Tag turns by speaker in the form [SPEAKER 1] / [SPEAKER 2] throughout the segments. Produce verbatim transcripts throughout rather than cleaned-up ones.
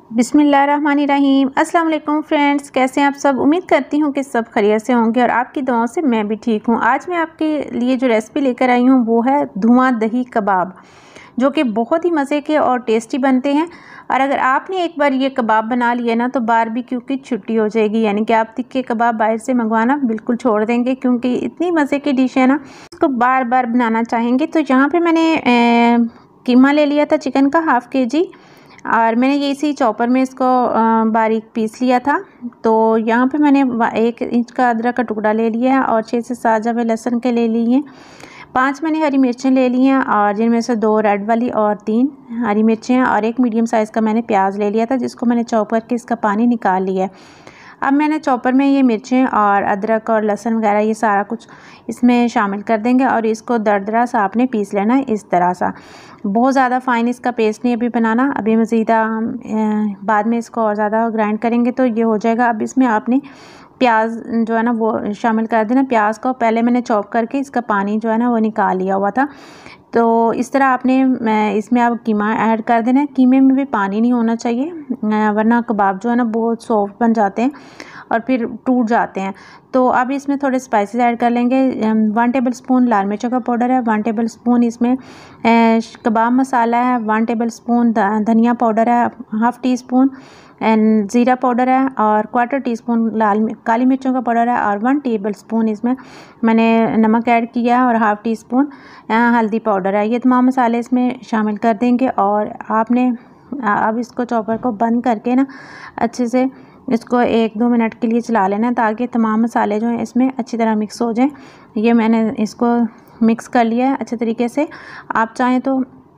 [SPEAKER 1] बिस्मिल्लाहिर्रहमानिर्रहीम। अस्सलाम वालेकुम फ्रेंड्स, कैसे हैं आप सब। उम्मीद करती हूँ कि सब खैरियत से होंगे और आपकी दुआओं से मैं भी ठीक हूँ। आज मैं आपके लिए जो रेसिपी लेकर आई हूँ वो है धुआं दही कबाब, जो कि बहुत ही मज़े के और टेस्टी बनते हैं। और अगर आपने एक बार ये कबाब बना लिया ना तो बारबेक्यू की छुट्टी हो जाएगी, यानी कि आप तिक्के कबाब बाहर से मंगवाना बिल्कुल छोड़ देंगे, क्योंकि इतनी मज़े की डिश है ना, इसको बार बार बनाना चाहेंगे। तो यहाँ पे मैंने ए, कीमा ले लिया था चिकन का हाफ़ के जी, और मैंने ये इसी चॉपर में इसको बारीक पीस लिया था। तो यहाँ पे मैंने एक इंच का अदरक का टुकड़ा ले लिया है और छः से सात जब लहसुन के ले लिए हैं। पांच मैंने हरी मिर्चें ले ली हैं और जिनमें से दो रेड वाली और तीन हरी मिर्चें हैं, और एक मीडियम साइज़ का मैंने प्याज ले लिया था जिसको मैंने चॉप करके इसका पानी निकाल लिया है। अब मैंने चॉपर में ये मिर्चें और अदरक और लहसुन वगैरह ये सारा कुछ इसमें शामिल कर देंगे और इसको दरदरा सा आपने पीस लेना है इस तरह सा। बहुत ज़्यादा फ़ाइन इसका पेस्ट नहीं अभी बनाना, अभी मज़ीदा हम बाद में इसको और ज़्यादा ग्राइंड करेंगे तो ये हो जाएगा। अब इसमें आपने प्याज जो है ना वो शामिल कर देना। प्याज को पहले मैंने चॉप करके इसका पानी जो है ना वो निकाल लिया हुआ था। तो इस तरह आपने इसमें आप कीमा ऐड कर देना है। कीमे में भी पानी नहीं होना चाहिए, वरना कबाब जो है ना बहुत सॉफ्ट बन जाते हैं और फिर टूट जाते हैं। तो अब इसमें थोड़े स्पाइसेस ऐड कर लेंगे। वन टेबल स्पून लाल मिर्चों का पाउडर है, वन टेबल स्पून इसमें कबाब मसाला है, वन टेबल स्पून धनिया पाउडर है, हाफ़ टी स्पून एंड ज़ीरा पाउडर है, और क्वार्टर टी स्पून लाल काली मिर्चों का पाउडर है, और वन टेबल स्पून इसमें मैंने नमक ऐड किया है और हाफ़ टी स्पून हल्दी पाउडर है। ये तमाम मसाले इसमें शामिल कर देंगे और आपने अब इसको चॉपर को बंद करके ना अच्छे से इसको एक दो मिनट के लिए चला लेना ताकि तमाम मसाले जो हैं इसमें अच्छी तरह मिक्स हो जाएं। ये मैंने इसको मिक्स कर लिया है अच्छे तरीके से। आप चाहें तो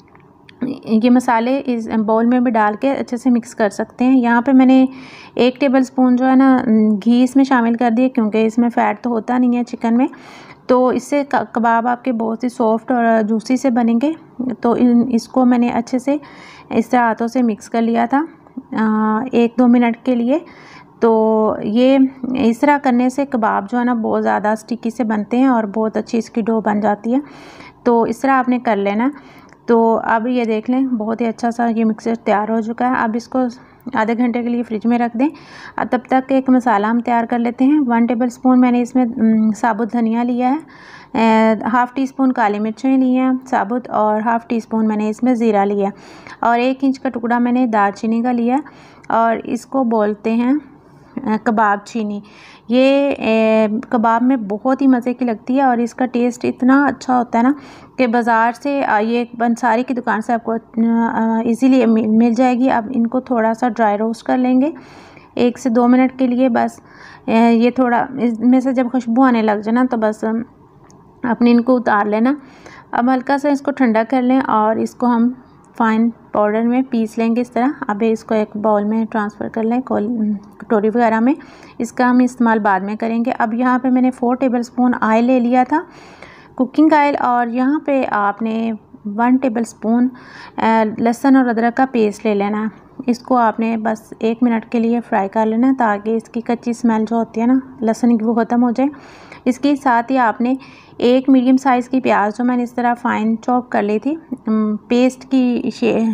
[SPEAKER 1] ये मसाले इस बाउल में भी डाल के अच्छे से मिक्स कर सकते हैं। यहाँ पे मैंने एक टेबल स्पून जो है ना घी इसमें शामिल कर दिया, क्योंकि इसमें फ़ैट तो होता नहीं है चिकन में, तो इससे कबाब आपके बहुत ही सॉफ्ट और जूसी से बनेंगे। तो इन इसको मैंने अच्छे से इस तरह हाथों से मिक्स कर लिया था एक दो मिनट के लिए। तो ये इस तरह करने से कबाब जो है ना बहुत ज़्यादा स्टिकी से बनते हैं और बहुत अच्छी इसकी डो बन जाती है। तो इस तरह आपने कर लेना। तो अब ये देख लें बहुत ही अच्छा सा ये मिक्सचर तैयार हो चुका है। अब इसको आधे घंटे के लिए फ्रिज में रख दें। तब तक एक मसाला हम तैयार कर लेते हैं। वन टेबल स्पून मैंने इसमें साबुत धनिया लिया है, हाफ़ टी स्पून काली मिर्चें ली हैं साबुत, और हाफ़ टी स्पून मैंने इसमें ज़ीरा लिया, और एक इंच का टुकड़ा मैंने दालचीनी का लिया, और इसको बोलते हैं कबाब चीनी। ये ए, कबाब में बहुत ही मज़े की लगती है और इसका टेस्ट इतना अच्छा होता है ना कि बाज़ार से ये बंसारी की दुकान से आपको इजीली मिल जाएगी। अब इनको थोड़ा सा ड्राई रोस्ट कर लेंगे एक से दो मिनट के लिए बस। ये थोड़ा इसमें से जब खुशबू आने लग जाए ना तो बस अपने इनको उतार लेना। अब हल्का सा इसको ठंडा कर लें और इसको हम फाइन पाउडर में पीस लेंगे इस तरह। अब इसको एक बाउल में ट्रांसफ़र कर लें, कटोरी वगैरह में। इसका हम इस्तेमाल बाद में करेंगे। अब यहाँ पे मैंने फ़ोर टेबल स्पून ऑयल ले लिया था, कुकिंग ऑयल, और यहाँ पे आपने वन टेबल स्पून लहसुन और अदरक का पेस्ट ले लेना है। इसको आपने बस एक मिनट के लिए फ्राई कर लेना ताकि इसकी कच्ची स्मेल जो होती है ना लहसुन की वो ख़त्म हो जाए। इसके साथ ही आपने एक मीडियम साइज़ की प्याज जो मैंने इस तरह फाइन चॉप कर ली थी पेस्ट की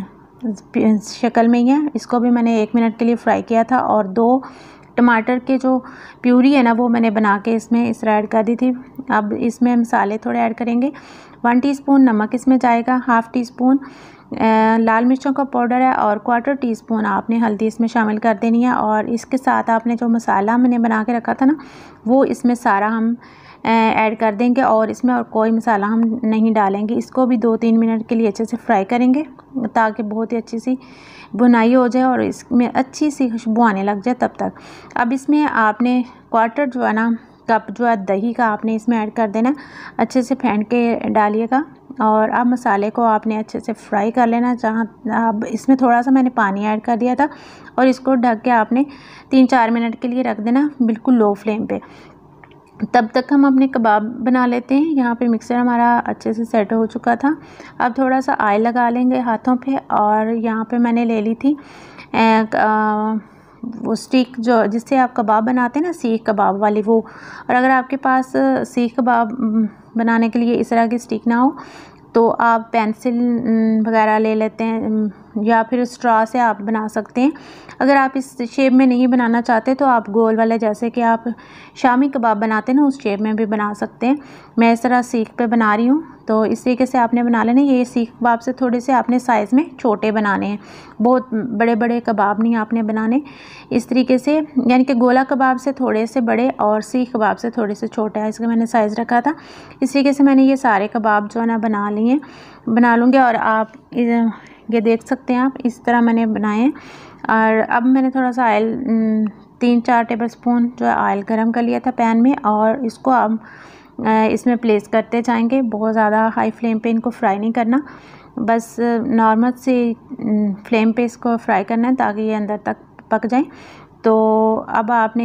[SPEAKER 1] शक्ल में ही है, इसको भी मैंने एक मिनट के लिए फ्राई किया था। और दो टमाटर के जो प्यूरी है ना वो मैंने बना के इसमें इस तरह ऐड कर दी थी। अब इसमें मसाले थोड़े ऐड करेंगे। वन टीस्पून नमक इसमें जाएगा, हाफ़ टी स्पून लाल मिर्चों का पाउडर है, और क्वार्टर टी स्पून आपने हल्दी इसमें शामिल कर देनी है। और इसके साथ आपने जो मसाला मैंने बना के रखा था ना वो इसमें सारा हम ऐड कर देंगे, और इसमें और कोई मसाला हम नहीं डालेंगे। इसको भी दो तीन मिनट के लिए अच्छे से फ्राई करेंगे ताकि बहुत ही अच्छी सी बुनाई हो जाए और इसमें अच्छी सी खुशबू आने लग जाए तब तक। अब इसमें आपने क्वार्टर जो है ना कप जो है दही का आपने इसमें ऐड कर देना, अच्छे से फेंट के डालिएगा। और अब मसाले को आपने अच्छे से फ्राई कर लेना। जहाँ अब इसमें थोड़ा सा मैंने पानी ऐड कर दिया था, और इसको ढक के आपने तीन चार मिनट के लिए रख देना बिल्कुल लो फ्लेम पे। तब तक हम अपने कबाब बना लेते हैं। यहाँ पे मिक्सर हमारा अच्छे से सेट हो चुका था। अब थोड़ा सा ऑयल लगा लेंगे हाथों पे, और यहाँ पे मैंने ले ली थी एक, आ, वो स्टिक जो जिससे आप कबाब बनाते हैं ना सीख कबाब वाली वो। और अगर आपके पास सीख कबाब बनाने के लिए इस तरह की स्टिक ना हो तो आप पेंसिल वगैरह ले लेते हैं, या फिर स्ट्रॉ से आप बना सकते हैं। अगर आप इस शेप में नहीं बनाना चाहते तो आप गोल वाले जैसे कि आप शामी कबाब बनाते हैं ना, उस शेप में भी बना सकते हैं। मैं इस तरह सीख पे बना रही हूँ, तो इस तरीके से आपने बना लेना। ये सीख कबाब से थोड़े से आपने साइज़ में छोटे बनाने हैं, बहुत बड़े बड़े कबाब नहीं आपने बनाने। इस तरीके से यानी कि गोला कबाब से थोड़े से बड़े और सीख कबाब से थोड़े से छोटे है, इसका मैंने साइज़ रखा था। इस तरीके से मैंने ये सारे कबाब जो है ना बना लिए बना लूँगी। और आप ये देख सकते हैं, आप इस तरह मैंने बनाए हैं। और अब मैंने थोड़ा सा ऑयल तीन चार टेबल स्पून जो है ऑयल गरम कर लिया था पैन में, और इसको अब इसमें प्लेस करते जाएंगे। बहुत ज़्यादा हाई फ्लेम पे इनको फ्राई नहीं करना, बस नॉर्मल से फ्लेम पे इसको फ्राई करना है ताकि ये अंदर तक पक जाए। तो अब आपने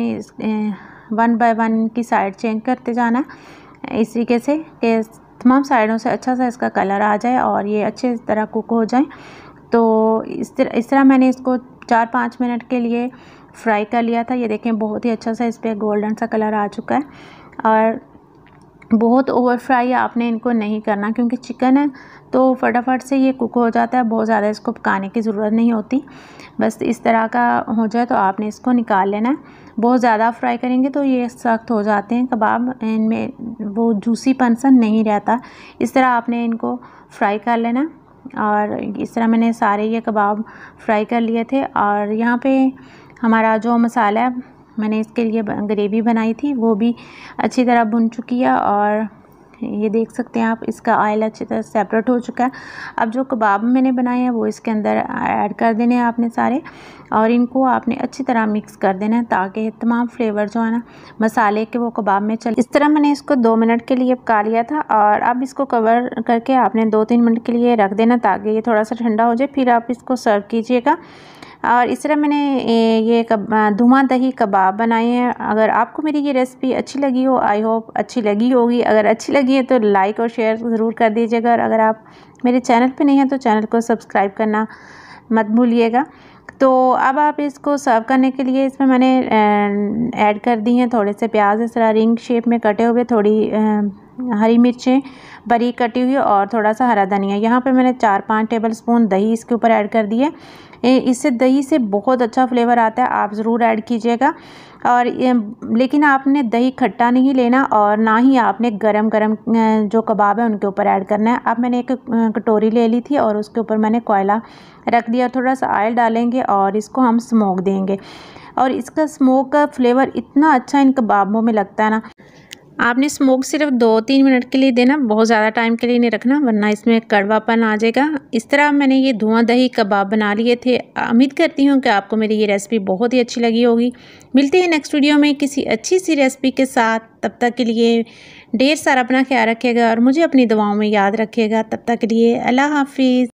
[SPEAKER 1] वन बाय वन की साइड चेंज करते जाना है इस तरीके से कि तमाम साइडों से अच्छा सा इसका कलर आ जाए और ये अच्छे तरह कुक हो जाए। तो इस तरह इस तरह मैंने इसको चार पाँच मिनट के लिए फ्राई कर लिया था। ये देखें बहुत ही अच्छा सा इस पर गोल्डन सा कलर आ चुका है। और बहुत ओवर फ्राई आपने इनको नहीं करना, क्योंकि चिकन है तो फटाफट से ये कुक हो जाता है, बहुत ज़्यादा इसको पकाने की ज़रूरत नहीं होती। बस इस तरह का हो जाए तो आपने इसको निकाल लेना है। बहुत ज़्यादा फ्राई करेंगे तो ये सख्त हो जाते हैं कबाब, इनमें वो जूसी पनसन नहीं रहता। इस तरह आपने इनको फ्राई कर लेना। और इस तरह मैंने सारे ये कबाब फ्राई कर लिए थे। और यहाँ पे हमारा जो मसाला है मैंने इसके लिए ग्रेवी बनाई थी वो भी अच्छी तरह भुन चुकी है। और ये देख सकते हैं आप, इसका ऑयल अच्छी तरह सेपरेट हो चुका है। अब जो कबाब मैंने बनाए हैं वो इसके अंदर ऐड कर देने हैं आपने सारे, और इनको आपने अच्छी तरह मिक्स कर देना है ताकि तमाम फ्लेवर जो है ना मसाले के वो कबाब में चले। इस तरह मैंने इसको दो मिनट के लिए पका लिया था। और अब इसको कवर करके आपने दो तीन मिनट के लिए रख देना ताकि ये थोड़ा सा ठंडा हो जाए, फिर आप इसको सर्व कीजिएगा। और इस तरह मैंने ये धुआं दही कबाब बनाए हैं। अगर आपको मेरी ये रेसिपी अच्छी लगी हो, आई होप अच्छी लगी होगी। अगर अच्छी लगी है तो लाइक और शेयर ज़रूर कर दीजिएगा। और अगर आप मेरे चैनल पे नहीं हैं तो चैनल को सब्सक्राइब करना मत भूलिएगा। तो अब आप इसको सर्व करने के लिए इसमें मैंने ऐड कर दी हैं थोड़े से प्याज इस तरह रिंग शेप में कटे हुए, थोड़ी हरी मिर्चें बारीक कटी हुई और थोड़ा सा हरा धनिया। यहाँ पे मैंने चार पाँच टेबल स्पून दही इसके ऊपर ऐड कर दी है। इससे दही से बहुत अच्छा फ्लेवर आता है, आप ज़रूर ऐड कीजिएगा। और लेकिन आपने दही खट्टा नहीं लेना और ना ही आपने गरम गरम जो कबाब है उनके ऊपर ऐड करना है। अब मैंने एक कटोरी ले ली थी और उसके ऊपर मैंने कोयला रख दिया, थोड़ा सा ऑयल डालेंगे और इसको हम स्मोक देंगे। और इसका स्मोक का फ्लेवर इतना अच्छा इन कबाबों में लगता है ना। आपने स्मोक सिर्फ दो तीन मिनट के लिए देना, बहुत ज़्यादा टाइम के लिए नहीं रखना वरना इसमें कड़वापन आ जाएगा। इस तरह मैंने ये धुआं दही कबाब बना लिए थे। उम्मीद करती हूँ कि आपको मेरी ये रेसिपी बहुत ही अच्छी लगी होगी। मिलते हैं नेक्स्ट वीडियो में किसी अच्छी सी रेसिपी के साथ। तब तक के लिए ढेर सारा अपना ख्याल रखिएगा और मुझे अपनी दुआओं में याद रखिएगा। तब तक के लिए अल्लाह हाफिज़।